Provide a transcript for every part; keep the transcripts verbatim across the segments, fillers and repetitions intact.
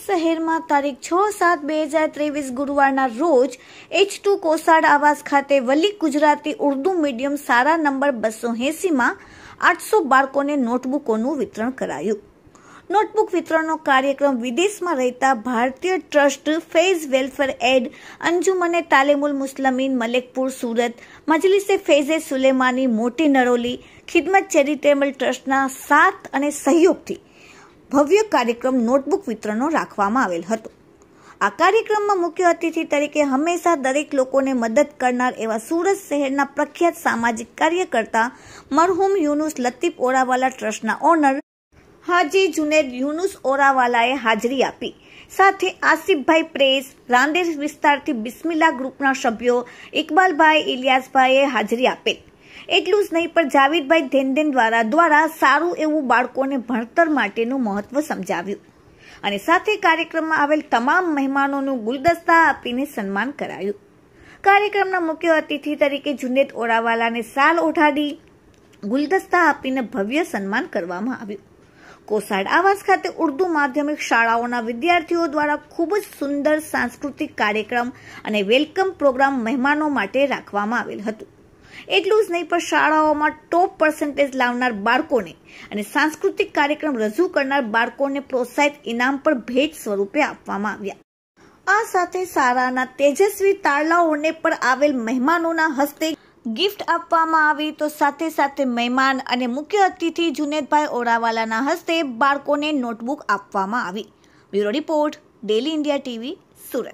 શહેરમાં તારીખ છ સાત બે હજાર ત્રેવીસ ગુરુવારના રોજ એચ ટુ કોસાડ આવાસ ખાતે વલી ગુજરાતી ઉર્દુ મીડિયમ સારા નંબર બસો એંસીમાં આઠસો બાળકોને નોટબુકોનું વિતરણ કરાયું. નોટબુક વિતરણનો કાર્યક્રમ વિદેશમાં રહેતા ભારતીય ટ્રસ્ટ ફૈઝ વેલફેર એડ, અંજુમને તાલીમુલ મુસ્લિમીન મલેકપુર સુરત, મજલિસે ફૈઝે સુલેમાની મોટી નરોલી, ખિદમત ચેરિટેબલ ટ્રસ્ટના સાથ અને સહયોગથી ભવ્ય કાર્યક્રમ નોટબુક વિતરણનો રાખવામાં આવેલ હતો. આ કાર્યક્રમમાં મુખ્ય અતિથિ તરીકે હંમેશા દરેક લોકોને મદદ કરનાર એવા સુરત શહેરના પ્રખ્યાત સામાજિક કાર્યકર્તા મરહુમ યુનુસ લતીફ ઓરાવાલા ટ્રસ્ટના ઓનર હાજી જુનેદ યુનુસ ઓરાવાલાએ હાજરી આપી. સાથે આસિફભાઈ પ્રેસ, રાંદેર વિસ્તારથી બિસ્મિલ્લા ગ્રુપના સભ્યો ઇકબાલભાઈ, ઇલિયાસભાઈએ હાજરી આપેલ. એટલું જ નહીં પણ જાવીદભાઈ ધેનધેન દ્વારા દ્વારા સારું એવું બાળકોને ભણતર માટેનું મહત્વ સમજાવ્યું અને સાથે કાર્યક્રમમાં આવેલ તમામ મહેમાનોનું ગુલદસ્તા આપીને સન્માન કરાયું. કાર્યક્રમના મુખ્ય અતિથિ તરીકે જુનેદ ઓરાવાલાને સાલ ઓઢાડી ગુલદસ્તા આપીને ભવ્ય સન્માન કરવામાં આવ્યું. કોસાડ આવાસ ખાતે ઉર્દુ માધ્યમિક શાળાઓના વિદ્યાર્થીઓ દ્વારા ખૂબ જ સુંદર સાંસ્કૃતિક કાર્યક્રમ અને વેલકમ પ્રોગ્રામ મહેમાનો માટે રાખવામાં આવેલ હતું. એટલું જ નહીં પણ શાળાઓમાં ટોપ પર્સન્ટેજ લાવનાર બાળકોને અને સાંસ્કૃતિક કાર્યક્રમ રજૂ કરનાર બાળકોને પ્રોત્સાહિત ઇનામ પણ ભેટ સ્વરૂપે આપવામાં આવ્યા. આ સાથે શાળાના તેજસ્વી તાળલાઓને પણ આવેલ મહેમાનોના હસ્તે ગિફ્ટ આપવામાં આવી. તો સાથે સાથે મહેમાન અને મુખ્ય અતિથિ જુનેદભાઈ ઓરાવાલાના હસ્તે બાળકોને નોટબુક આપવામાં આવી. Bureau report, daily India TV, Surat.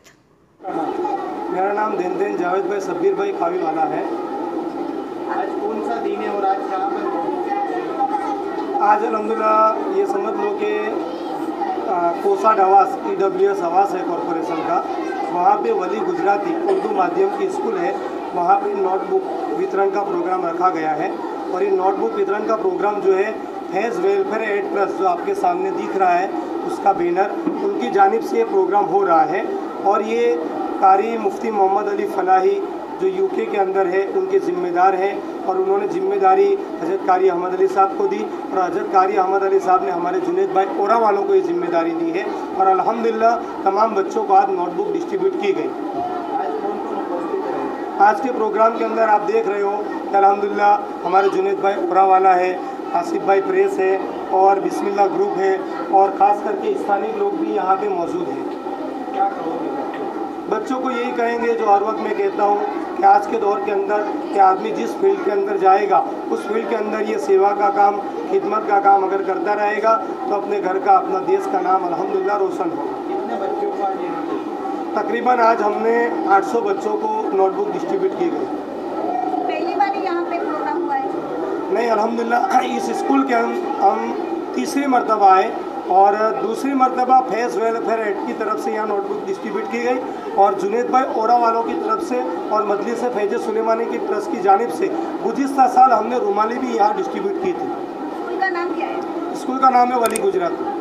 मेरा नाम धनधन जावेद भाई सब्बीर भाई खावी वाला है. आज कौन सा दिन है और आज कहाँ पर? आज अल्हम्दुलिल्लाह ये समझ लो कि कोसाड आवास ई डब्ल्यू एस आवास है कॉरपोरेशन का, वहाँ पे वली गुजराती उर्दू माध्यम की स्कूल है, वहाँ पे नोटबुक वितरण का प्रोग्राम रखा गया है. और ये नोटबुक वितरण का प्रोग्राम जो है फैज़ वेलफेयर एड ट्रस्ट जो आपके सामने दिख रहा है उसका बैनर, उनकी जानिब से ये प्रोग्राम हो रहा है. और ये कारी मुफ्ती मोहम्मद अली फलाही जो यूके के अंदर है उनके ज़िम्मेदार हैं और उन्होंने जिम्मेदारी हज़रत कारी अहमद अली साहब को दी और हज़रत कारी अहमद अली साहब ने हमारे जुनेद भाई ओरा वालों को ये जिम्मेदारी दी है. और अल्हम्दुलिल्लाह तमाम बच्चों को आज नोटबुक डिस्ट्रीब्यूट की गई. आज के प्रोग्राम के अंदर आप देख रहे हो कि अल्हम्दुलिल्लाह हमारे जुनेद भाई ओरा वाला है, आसिफ भाई प्रेस है और बिस्मिल्ला ग्रुप है और ख़ास करके स्थानीय लोग भी यहाँ पे मौजूद हैं. क्या कहोगे बच्चों को यही कहेंगे जो हर वक्त मैं कहता हूँ कि आज के दौर के अंदर कि आदमी जिस फील्ड के अंदर जाएगा उस फील्ड के अंदर ये सेवा का काम, खिदमत का काम अगर करता रहेगा तो अपने घर का, अपना देश का नाम अल्हम्दुलिल्लाह रोशन होगा. कितने बच्चों को आज ये नोटबुक? तकरीबन आज हमने आठ सौ बच्चों को नोटबुक डिस्ट्रीब्यूट की गई. पहली बार यहाँ पे प्रोग्राम हुआ है? नहीं, अल्हम्दुलिल्लाह इस स्कूल के हम हम तीसरी मरतबा आए और दूसरी मरतबा फैज़ वेलफेयर एड की तरफ से यहाँ नोटबुक डिस्ट्रीब्यूट की गई और जुनेद भाई ओरा वालों की तरफ से और मजलिस फैज़ सुलेमानी की ट्रस्ट की जानिब से गुज़िश्ता साल हमने रुमाली भी यहाँ डिस्ट्रीब्यूट की थी. स्कूल का नाम क्या है? स्कूल का नाम है वली गुजराती.